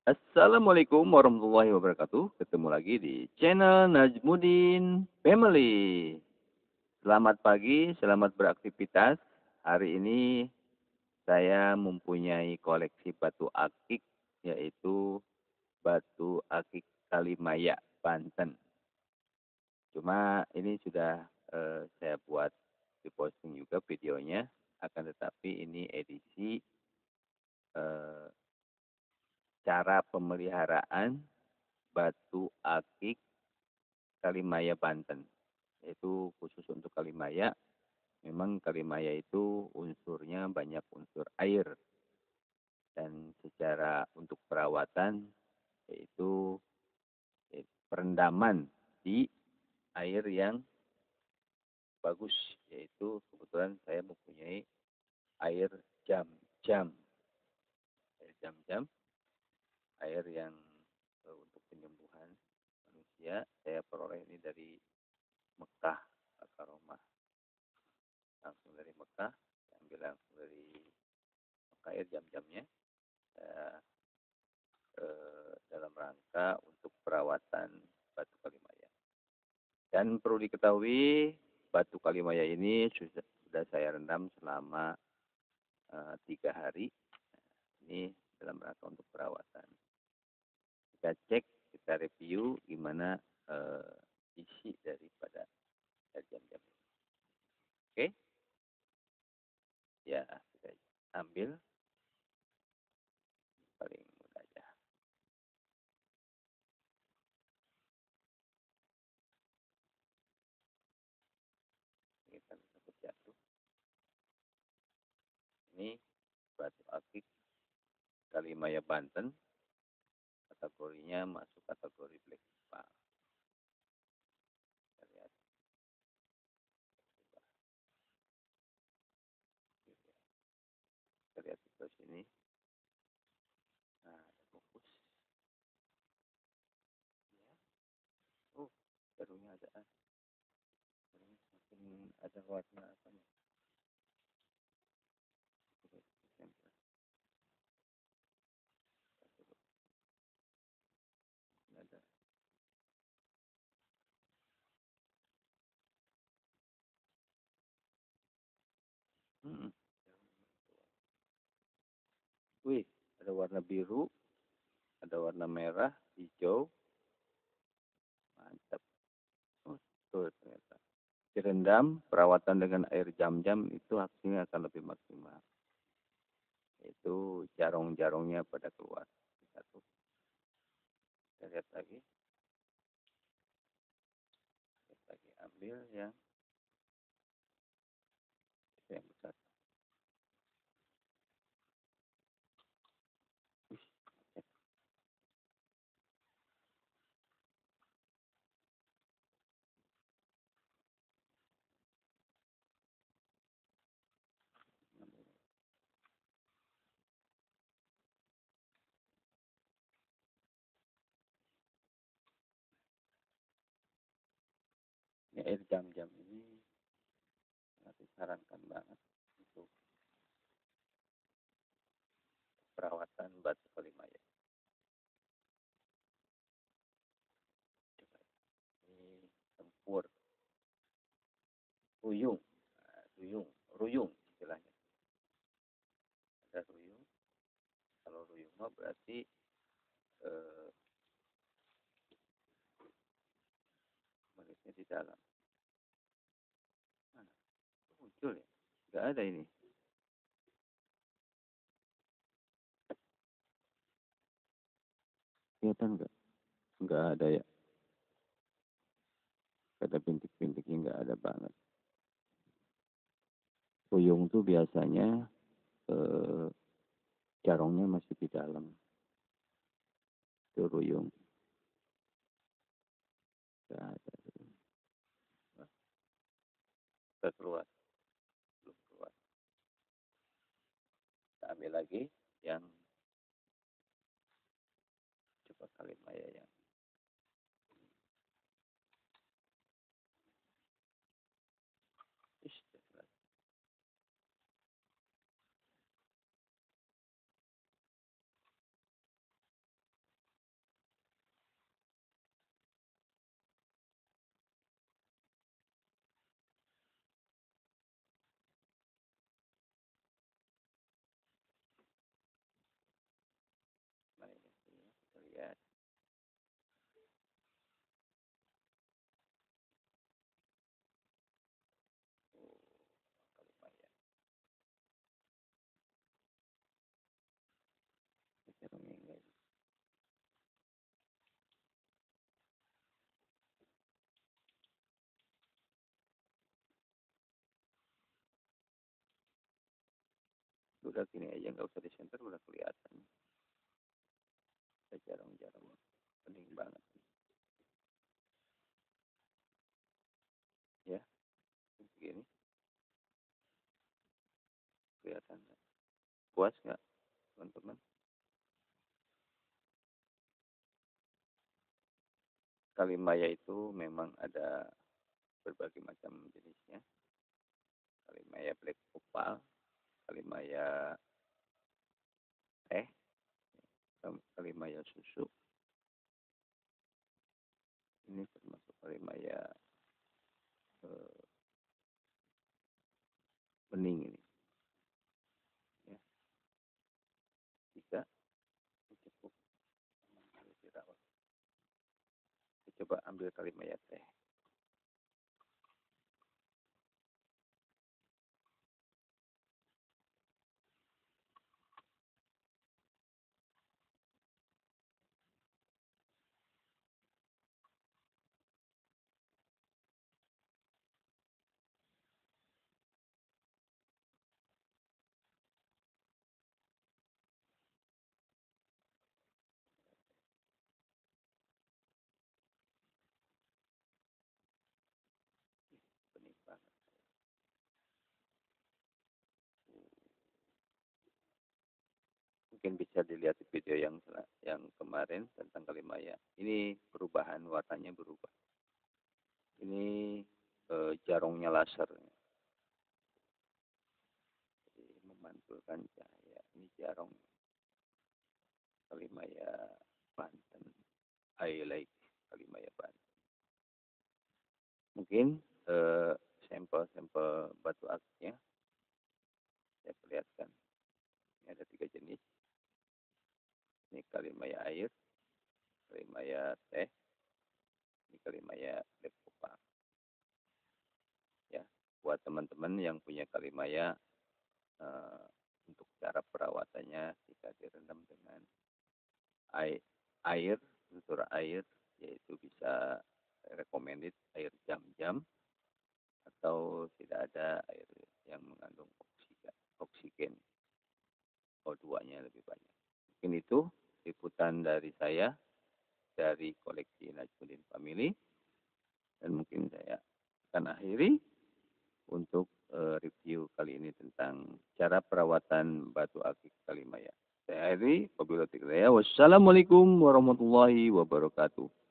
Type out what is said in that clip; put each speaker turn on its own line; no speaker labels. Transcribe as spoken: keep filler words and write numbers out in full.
Assalamualaikum warahmatullahi wabarakatuh. Ketemu lagi di channel Najmuddin Family. Selamat pagi, selamat beraktivitas. Hari ini saya mempunyai koleksi batu akik, yaitu batu akik Kalimaya, Banten. Cuma ini sudah eh, saya buat di posting juga videonya. Akan tetapi ini edisi eh, cara pemeliharaan batu akik Kalimaya Banten. Itu khusus untuk Kalimaya. Memang Kalimaya itu unsurnya banyak unsur air. Dan secara untuk perawatan yaitu eh, perendaman di air yang bagus. Yaitu kebetulan saya mempunyai air jam-jam. Air jam-jam, air yang eh, untuk penyembuhan manusia. Saya peroleh ini dari Mekah, Akaromah. Langsung dari Mekah, ambil langsung dari Mekah air jam-jamnya. Saya, eh, dalam rangka untuk perawatan batu Kalimaya. Dan perlu diketahui, batu Kalimaya ini sudah, sudah saya rendam selama eh, tiga hari. Ini dalam rangka untuk perawatan. Kita cek, kita review gimana eh, isi daripada air jam-jam ini. Oke, ya kita ambil paling mudah aja. Kita takut jatuh. Ini batu akik Kalimaya Banten, kategorinya masuk kategori black Jepang. Kita lihat, kita lihat di sini. Nah, ada fokus. Ya. Oh, jarunya ada. Jarunya semakin ada warna apa nih? Ada. Hmm. Wih, ada warna biru, ada warna merah, hijau. Mantap. Oh, betul ternyata. Direndam, perawatan dengan air jam-jam itu hasilnya akan lebih maksimal. Itu jarong-jarongnya pada keluar. Satu. Kita lihat lagi. Lihat lagi. Ambil yang, yang besar. Ini air jam-jam ini sangat disarankan banget untuk perawatan batu Kalimaya. Ini tempur, ruyung, nah, ruyung, ruyung istilahnya. Ada ruyung. Kalau ruyung mah berarti eh, manisnya di dalam. Mana? Muncul ya? Gak ada ini. Kelihatan nggak? Nggak ada ya. Ada bintik-bintiknya nggak ada banget. Ruyung tuh biasanya eh, jarongnya masih di dalam. Itu ruyung. Nggak ada. Nah, kita keluar. Belum keluar. Kita ambil lagi yang coba Kalimaya yang udah gini aja, nggak usah di center, udah kelihatan. Ada jarang-jarang, pening banget. Ya, begini. Kelihatan. Puas nggak, teman-teman? Kalimaya itu memang ada berbagai macam jenisnya. Kalimaya black opal, kalimaya teh, kalimaya susu. Ini termasuk kalimaya eh, bening ini. Ya, bisa cukup dirawat. Coba ambil kalimaya teh. Bening banget. Mungkin bisa dilihat di video yang yang kemarin tentang kalimaya. Ini perubahan warnanya berubah. Ini eh, jarongnya laser. Jadi memantulkan cahaya. Ini jarong kalimaya Banten. I like kalimaya Banten. Mungkin eh, sampel-sampel batu akiknya saya perlihatkan. Ini ada tiga jenis. Ini kalimaya air, kalimaya teh, ini kalimaya black opal. Ya, buat teman-teman yang punya kalimaya, uh, untuk cara perawatannya jika direndam dengan air, air unsur air, yaitu bisa recommended air jam-jam, atau tidak ada air yang mengandung oksigen, oksigen O dua-nya lebih banyak. Mungkin itu liputan dari saya dari koleksi Najmuddin Family, dan mungkin saya akan akhiri untuk uh, review kali ini tentang cara perawatan batu akik kalimaya. Saya akhiri, wabillahi taufiq. Wassalamualaikum warahmatullahi wabarakatuh.